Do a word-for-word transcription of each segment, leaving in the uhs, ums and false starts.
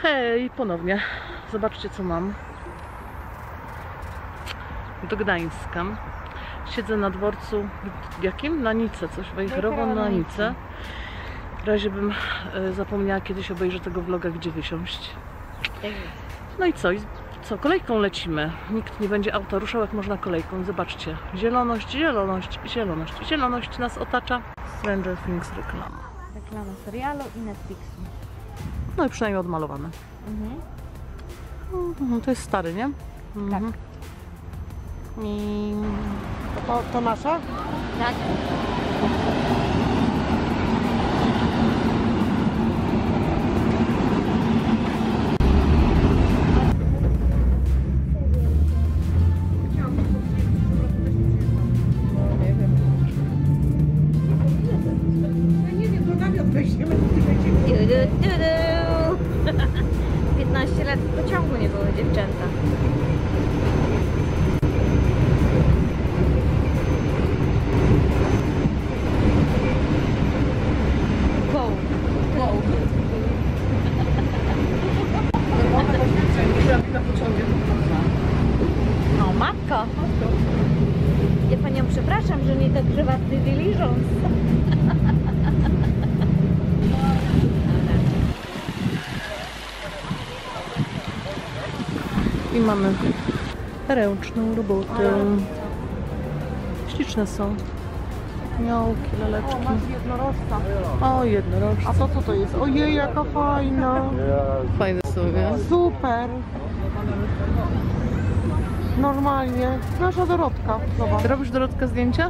Hej, ponownie. Zobaczcie, co mam. Do Gdańska. Siedzę na dworcu jakim? Na Nicę, coś Wejherowo na Nicę. W razie bym y, zapomniała kiedyś obejrzeć tego vloga, gdzie wysiąść. No i co? I co? Kolejką lecimy. Nikt nie będzie auta ruszał, jak można kolejką. Zobaczcie. Zieloność, zieloność, zieloność. Zieloność nas otacza. Stranger Things reklama. Reklama serialu i Netflixu. No i przynajmniej odmalowane. Mhm. Mhm, to jest stary, nie? Mhm. Tak. I... To, to nasza? Tak. piętnaście lat w pociągu nie były dziewczęta. Wow. Wow. O, matko! Ja panią przepraszam, że nie to prywatny diligence. I mamy ręczną robotę. Śliczne są. Miołki, laleczki. Jednorożca. O, jednorożca. A co to to jest? Ojej, jaka fajna. Fajne sobie. Super. Normalnie. Nasza Dorotka. Zobacz. Ty robisz, Dorotka, zdjęcia?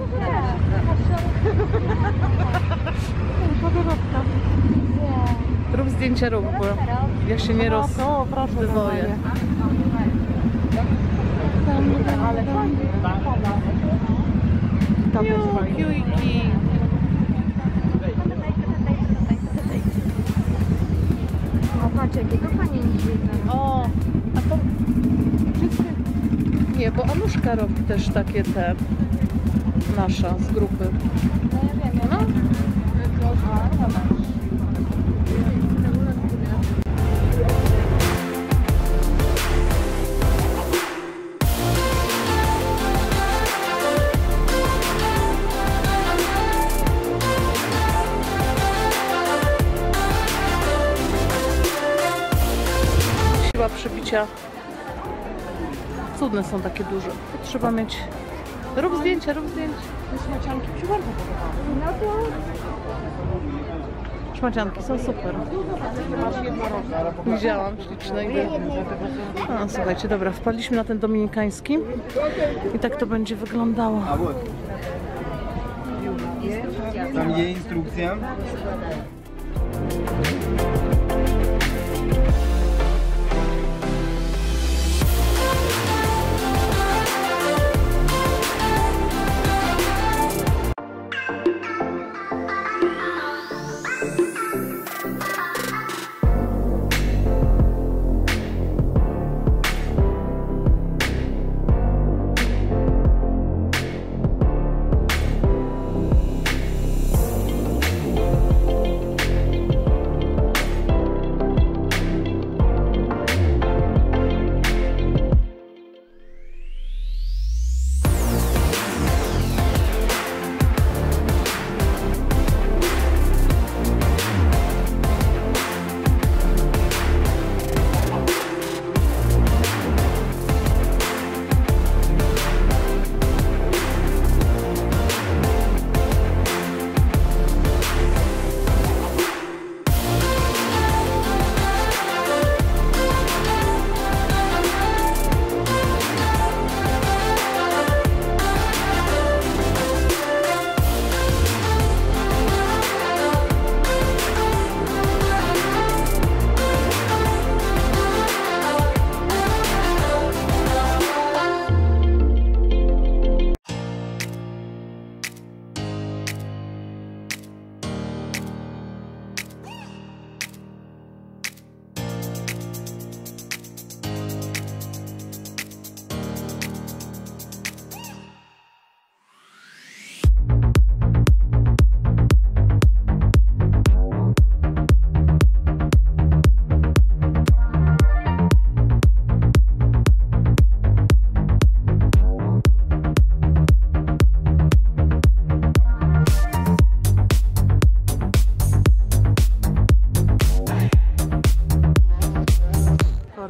Nasza Dorotka. Rób zdjęcia, rób, bo ja się nie roz... O, proszę. wywoję. Ale tam jest fajnie. Kiujki. O, patrz, jakiego panienki. O, a to... Nie, bo Anuszka robi też takie te... Nasza, z grupy. No ja wiem, No. Siła przybicia. Cudne są takie duże. To trzeba mieć... Rób zdjęcia, rób zdjęcia. Szmacianki mi się bardzo podobały. no to... Szmacianki są super. Masz jednorożca. Widziałam, śliczne. Idę. A, słuchajcie, dobra, wpadliśmy na ten dominikański i tak to będzie wyglądało. Tam jest instrukcja.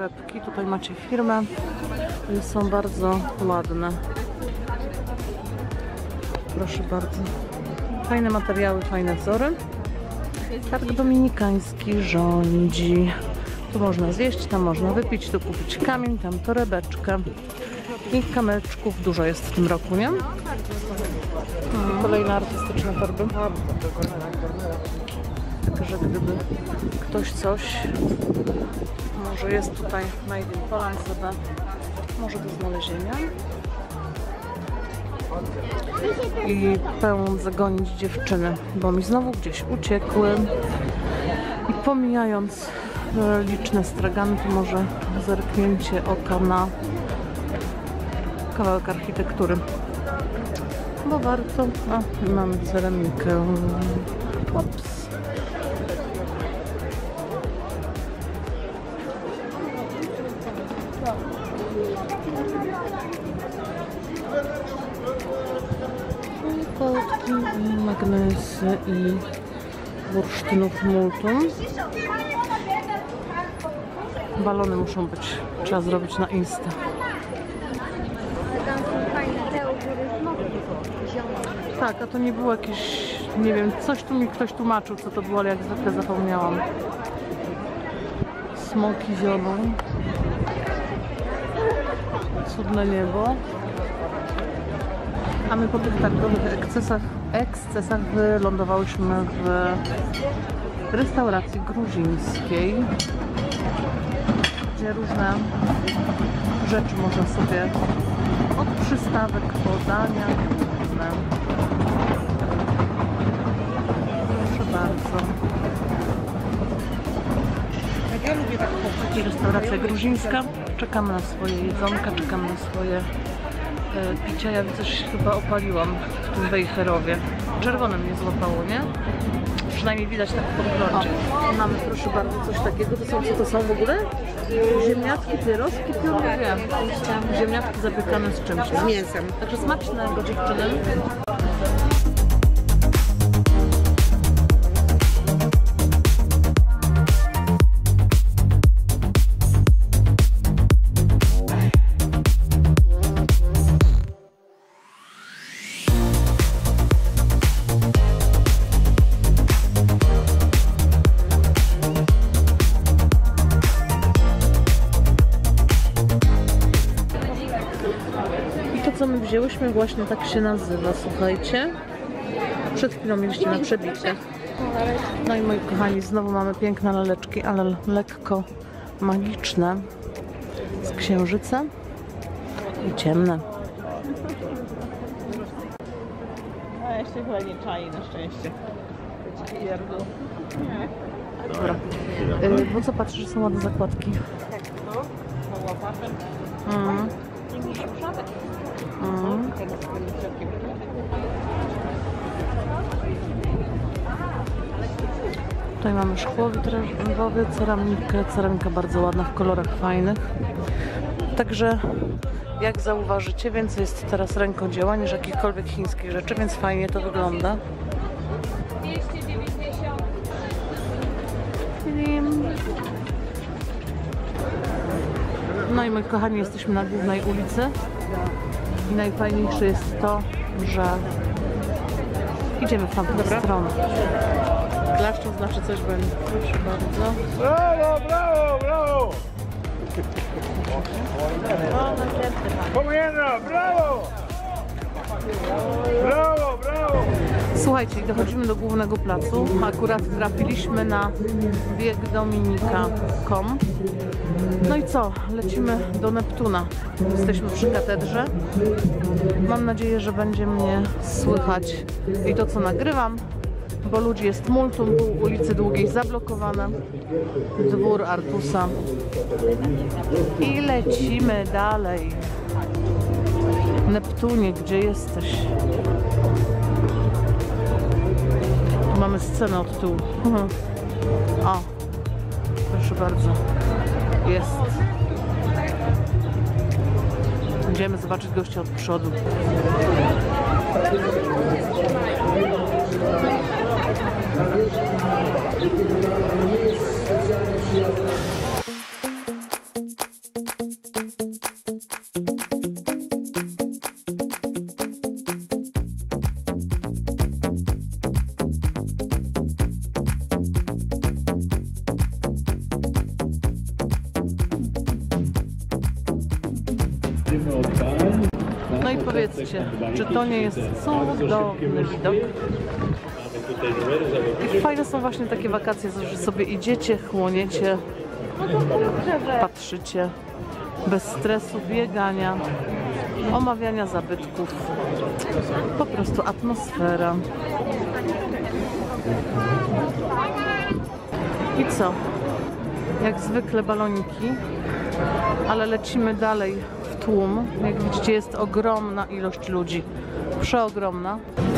torebki. Tutaj macie firmę. Są bardzo ładne. Proszę bardzo. Fajne materiały, fajne wzory. Targ dominikański rządzi. Tu można zjeść, tam można wypić, tu kupić kamień, tam torebeczkę. I kamyczków dużo jest w tym roku, nie? Hmm. Kolejne artystyczne torby. Także gdyby ktoś coś, może jest tutaj Made in Poland, sobie może do znalezienia. I pełen zagonić dziewczyny, bo mi znowu gdzieś uciekły. I pomijając liczne stragany, to może zerknięcie oka na kawałek architektury. Bo warto. A, mamy ceramikę. Ops. Kotki, magnesy i bursztynów multum. Balony muszą być. Trzeba zrobić na Insta. Tam są fajne te, u góry znowu zielone. Tak, a to nie było jakieś, nie wiem, coś tu mi ktoś tłumaczył, co to było, ale jak zwykle zapomniałam. Smoki zioną. Cudne niebo. A my po tych targowych ekscesach, ekscesach wylądowałyśmy w restauracji gruzińskiej, gdzie różne rzeczy można sobie od przystawek, podania, różne. Proszę bardzo. Ja lubię tak I restauracja gruzińska. Czekamy na swoje jedzonka, czekamy na swoje e, picia. Ja widzę, że się chyba opaliłam w tym Wejherowie. Czerwone mnie złapało, nie? Przynajmniej widać tak po wyglądzie. O, mamy, proszę bardzo, coś takiego. To są, co to są w ogóle? Ziemniaczki, pierożki, pionowe. Ziemniaczki zapiekane z czymś. z mięsem. Także smacznego, dziewczyny. Co my wzięłyśmy, właśnie tak się nazywa, słuchajcie. Przed chwilą mieliście na przebicie. No i moi kochani, znowu mamy piękne laleczki, ale lekko magiczne. Z księżyca i ciemne. A jeszcze chyba nie czai, na szczęście. Dobra. Yy, bo co patrzysz, że są ładne zakładki? No, no łapatem. Mm. Mm. Tutaj mamy szkło witrażowe, ceramikę, ceramika bardzo ładna, w kolorach fajnych. Także jak zauważycie, więcej jest teraz rękodzieła niż jakichkolwiek chińskich rzeczy, więc fajnie to wygląda. dwieście dziewięćdziesiąt. No i moi kochani, jesteśmy na głównej ulicy i najfajniejsze jest to, że idziemy w tamtą stronę. Klaszczą znaczy coś będzie. Proszę bardzo. Brawo, brawo, brawo! Pomiędzy, brawo! Brawo, brawo! Słuchajcie, dochodzimy do głównego placu. Akurat trafiliśmy na bieg dominika kropka com. No i co? Lecimy do Neptuna. Jesteśmy przy katedrze. Mam nadzieję, że będzie mnie słychać i to, co nagrywam, bo ludzi jest multum, pół ulicy Długiej zablokowane. Dwór Artusa. I lecimy dalej. Neptunie, gdzie jesteś? Tu mamy scenę od tyłu. O, proszę bardzo. Jest. Będziemy zobaczyć gościa od przodu. No i powiedzcie, czy to nie jest cudowny widok? I fajne są właśnie takie wakacje, że sobie idziecie, chłoniecie, patrzycie, bez stresu, biegania, omawiania zabytków, po prostu atmosfera. I co? Jak zwykle baloniki, ale lecimy dalej w tłum. Jak widzicie, jest ogromna ilość ludzi, przeogromna.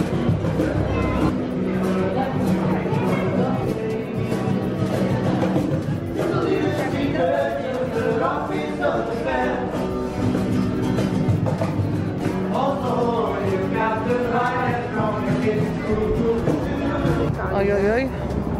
Oj, oj, oj.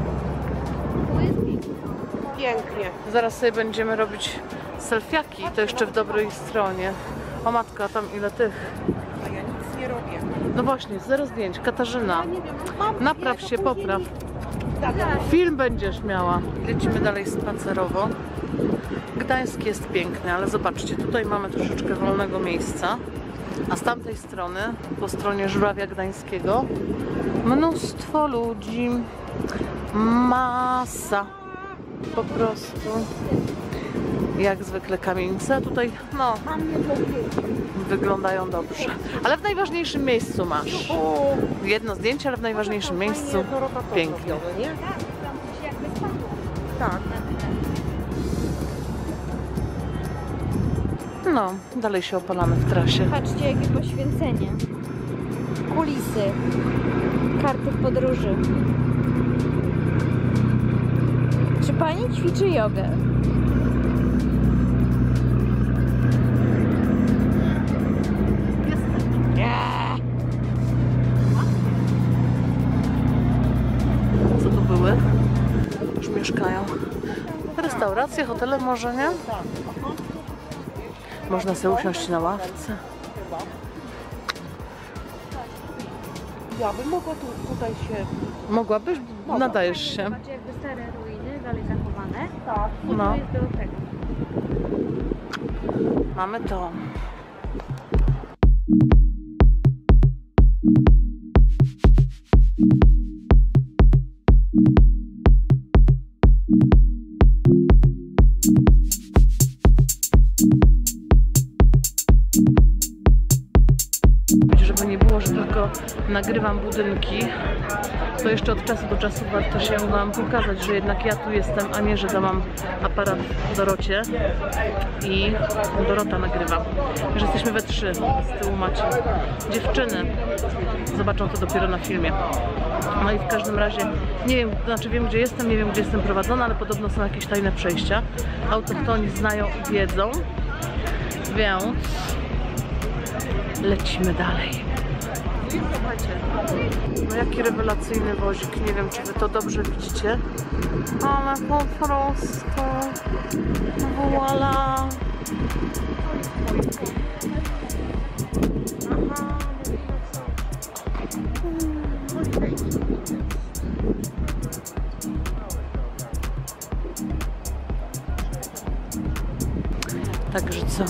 Pięknie. Zaraz sobie będziemy robić selfiaki, to jeszcze w dobrej stronie. O matka, tam ile tych. A ja nic nie robię. No właśnie, zero zdjęć. Katarzyna, napraw się, popraw. Film będziesz miała. Lecimy dalej spacerowo. Gdańsk jest piękny, ale zobaczcie, tutaj mamy troszeczkę wolnego miejsca. A z tamtej strony, po stronie Żurawia Gdańskiego, mnóstwo ludzi. Masa. Po prostu. Jak zwykle kamienice. Tutaj, no, wyglądają dobrze. Ale w najważniejszym miejscu masz. Jedno zdjęcie, ale w najważniejszym miejscu pięknie. Tak. No, dalej się opalamy w trasie. Patrzcie, jakie poświęcenie. Kulisy. Karty podróży. Czy pani ćwiczy jogę? Co to były? Już mieszkają. Restauracje, hotele może, nie? Można sobie usiąść na ławce. Ja bym mogła tu, tutaj się... Mogłabyś? Nadajesz się. Patrzcie, jakby stare ruiny, dalej zachowane. Tak. I No. tu jest do tego. Mamy to. Żeby nie było, że tylko nagrywam budynki, to jeszcze od czasu do czasu warto się wam pokazać, że jednak ja tu jestem, a nie, że to mam aparat w Dorocie i Dorota nagrywa. Że jesteśmy we trzy, z tyłu macie dziewczyny. Zobaczą to dopiero na filmie. No i w każdym razie, nie wiem, znaczy wiem gdzie jestem, nie wiem gdzie jestem prowadzona, ale podobno są jakieś tajne przejścia. Autochtoni znają i wiedzą, więc lecimy dalej. No jaki rewelacyjny wozik, nie wiem czy wy to dobrze widzicie, ale po prostu voila. Także co?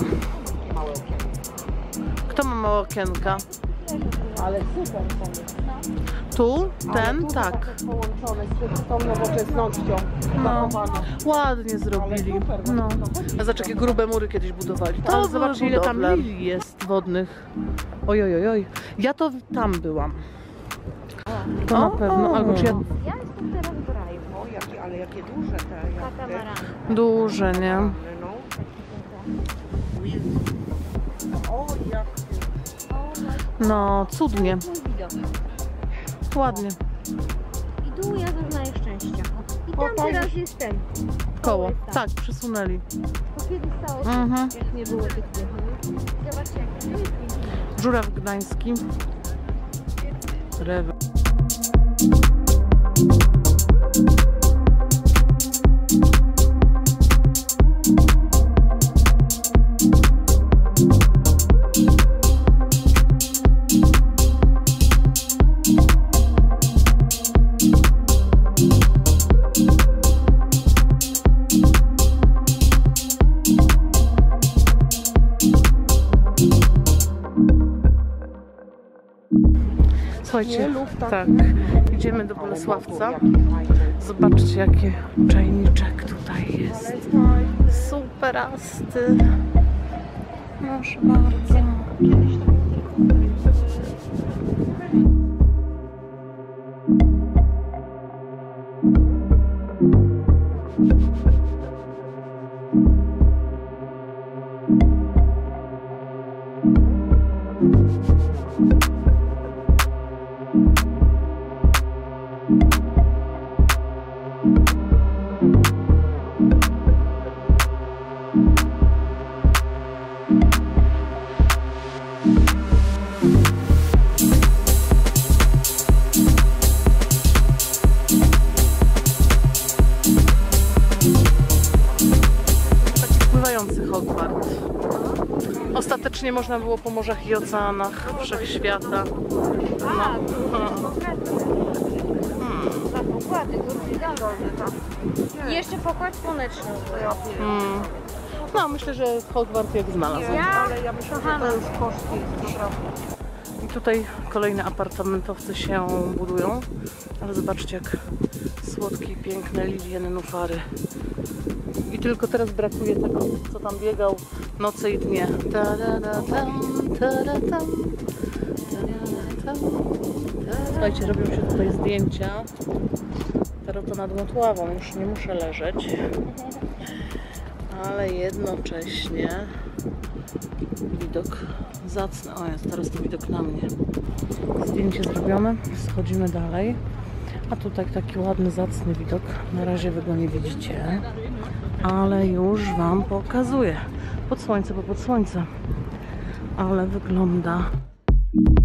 Kto ma małe okienka? Ale super pomysł. Tu? Ten? Tu Tak. są połączone z tą nowoczesnością. No, Zachowane. ładnie zrobili. Ale super, No. no to chodzi. A zobacz, jakie grube mury kiedyś budowali. To Ale zobaczcie, ile tam budowle. lilii jest wodnych. Oj, oj, oj, oj. Ja to tam byłam. To na O, pewno. o. Albo czy ja... Ja jestem teraz w raju. O, jakie, ale jakie duże te jachty. Katamarany. Duże, nie? No. O, jak No, cudnie. Mój widok. Ładnie. I tu ja zaznaję szczęścia. I O, tam tam teraz już- jest ten. Koło. jest tam. Tak, przesunęli. Bo kiedyś stało się, Mhm. jak nie było tych tych. Zobaczcie, jak to jest pięknie. Żuraw Gdański. Rewe. Słuchajcie, tak, idziemy do Bolesławca. Zobaczcie, jaki czajniczek tutaj jest. Superasty. Proszę bardzo. Hogwart. Ostatecznie można było po morzach i oceanach wszechświata. No. I jeszcze pokład słoneczny. Hmm. No, myślę, że Hogwart jak znalazł. Ja, kochana. I tutaj kolejne apartamentowce się budują. Ale zobaczcie, jak słodkie i piękne lilie nenufary. I tylko teraz brakuje tego, co tam biegał noce i dnie. Słuchajcie, robią się tutaj zdjęcia. Tarota nad Motławą, już nie muszę leżeć. Ale jednocześnie widok zacny. O, jest teraz to widok na mnie. Zdjęcie zrobione, schodzimy dalej. A tutaj taki ładny, zacny widok. Na razie wy go nie widzicie, ale już wam pokazuję. Pod słońce, bo pod słońce. Ale wygląda